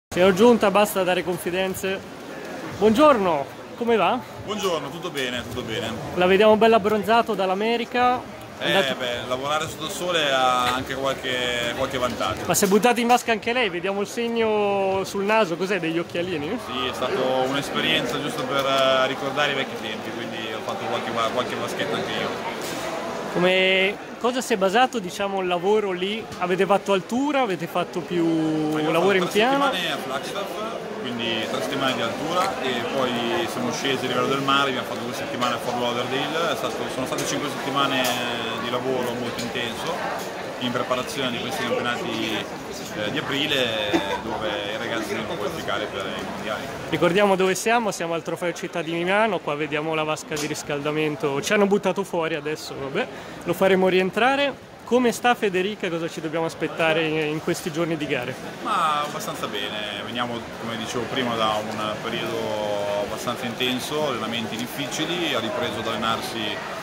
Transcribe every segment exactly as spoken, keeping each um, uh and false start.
Signor Giunta, basta dare confidenze. Buongiorno, come va? Buongiorno, tutto bene, tutto bene. La vediamo bella abbronzato dall'America. Eh, Andato... beh, lavorare sotto il sole ha anche qualche, qualche vantaggio. Ma si è buttata in vasca anche lei, vediamo il segno sul naso, cos'è, degli occhialini? Sì, è stata un'esperienza giusto per uh, ricordare i vecchi tempi, quindi ho fatto qualche, qualche vaschetta anche io. Come cosa si è basato, diciamo, il lavoro lì? Avete fatto altura, avete fatto più Io lavoro in piano? Tre settimane a Flagstaff, quindi tre settimane di altura e poi siamo scesi a livello del mare, abbiamo fatto due settimane a Fort Lauderdale, è stato, sono state cinque settimane di lavoro molto intenso in preparazione di questi campionati eh, di aprile dove i ragazzi devono qualificare per i mondiali. Ricordiamo dove siamo, siamo al Trofeo Città di Milano, qua vediamo la vasca di riscaldamento, ci hanno buttato fuori adesso, vabbè, lo faremo rientrare. Come sta Federica? Cosa ci dobbiamo aspettare in questi giorni di gare? Ma abbastanza bene, veniamo come dicevo prima da un periodo abbastanza intenso, allenamenti difficili, ha ripreso ad allenarsi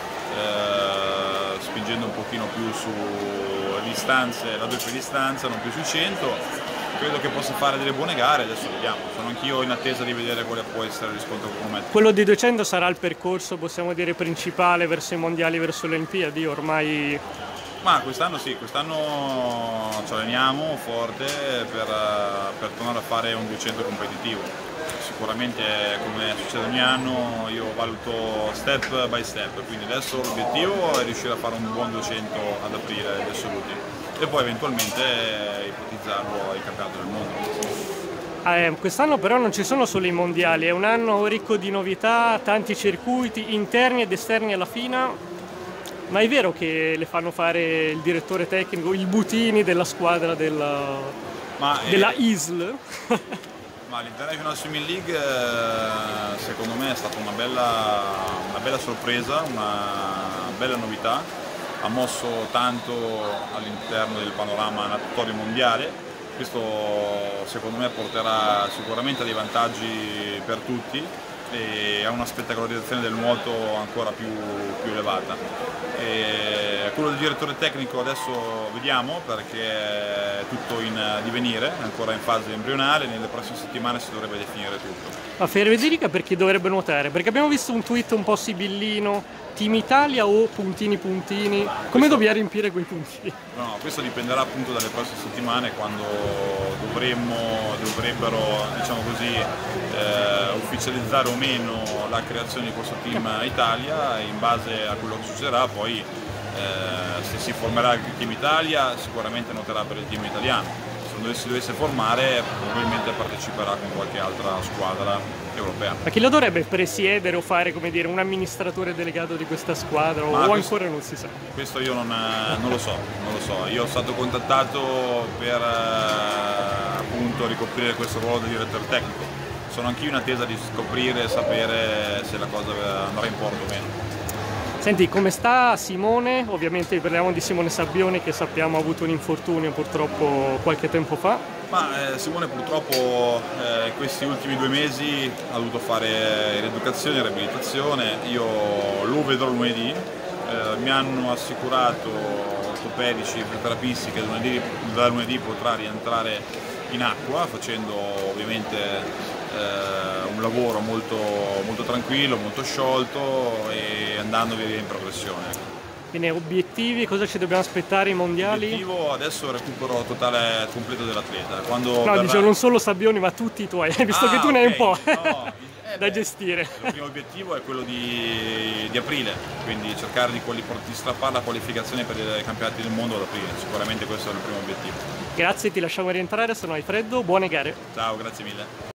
eh, spingendo un pochino più su distanze, la doppia distanza, non più sui cento. Credo che possa fare delle buone gare, adesso vediamo, sono anch'io in attesa di vedere quale può essere il riscontro che mette. Quello di duecento sarà il percorso, possiamo dire, principale verso i mondiali, verso le Olimpiadi, ormai... Ma quest'anno sì, quest'anno ci alleniamo forte per, per tornare a fare un duecento competitivo. Sicuramente, come succede ogni anno, io valuto step by step, quindi adesso l'obiettivo è riuscire a fare un buon duecento ad aprile gli assoluti e poi eventualmente ipotizzarlo ai campionati del mondo. Eh, quest'anno però non ci sono solo i mondiali, è un anno ricco di novità, tanti circuiti interni ed esterni alla FINA. Ma è vero che le fanno fare il direttore tecnico, il Butini della squadra della, Ma della è... I S L? Ma l'International Swimming League secondo me è stata una bella, una bella sorpresa, una bella novità, ha mosso tanto all'interno del panorama natatorio mondiale, questo secondo me porterà sicuramente a dei vantaggi per tutti e a una spettacolarizzazione del nuoto ancora più, più elevata. E quello del direttore tecnico adesso vediamo perché è tutto in divenire, è ancora in fase embrionale, nelle prossime settimane si dovrebbe definire tutto. Ma Federica per chi dovrebbe nuotare? Perché abbiamo visto un tweet un po' sibillino, Team Italia o puntini puntini, come questo... dobbiamo riempire quei puntini? No, questo dipenderà appunto dalle prossime settimane quando dovremmo, dovrebbero, diciamo così, eh, ufficializzare o meno la creazione di questo Team Italia e in base a quello che succederà poi eh, se si formerà il Team Italia sicuramente nuoterà per il team italiano. Se si dovesse formare probabilmente parteciperà con qualche altra squadra europea. Ma chi lo dovrebbe presiedere o fare, come dire, un amministratore delegato di questa squadra o questo, ancora non si sa? Questo io non, non lo so, non lo so. Io sono stato contattato per appunto ricoprire questo ruolo di direttore tecnico. Sono anch'io in attesa di scoprire e sapere se la cosa andrà in porto o meno. Senti, come sta Simone? Ovviamente parliamo di Simone Sabbioni che sappiamo ha avuto un infortunio purtroppo qualche tempo fa. Ma eh, Simone purtroppo eh, in questi ultimi due mesi ha dovuto fare rieducazione e riabilitazione, io lo vedrò lunedì, eh, mi hanno assicurato ortopedici e fisioterapisti che lunedì, da lunedì potrà rientrare in acqua facendo ovviamente Eh, un lavoro molto, molto tranquillo, molto sciolto e andando via via in progressione. Quindi obiettivi, cosa ci dobbiamo aspettare ai mondiali? L'obiettivo adesso è il recupero totale completo dell'atleta. Quando no, verrà... dicevo non solo Sabbioni ma tutti i tuoi, visto ah, che tu ne okay. hai un po' no, eh, da beh, gestire. Il primo obiettivo è quello di, di aprile, quindi cercare di, di strappare la qualificazione per i campionati del mondo ad aprile, sicuramente questo è il primo obiettivo. Grazie, ti lasciamo rientrare, se no hai freddo, buone gare. Ciao, grazie mille.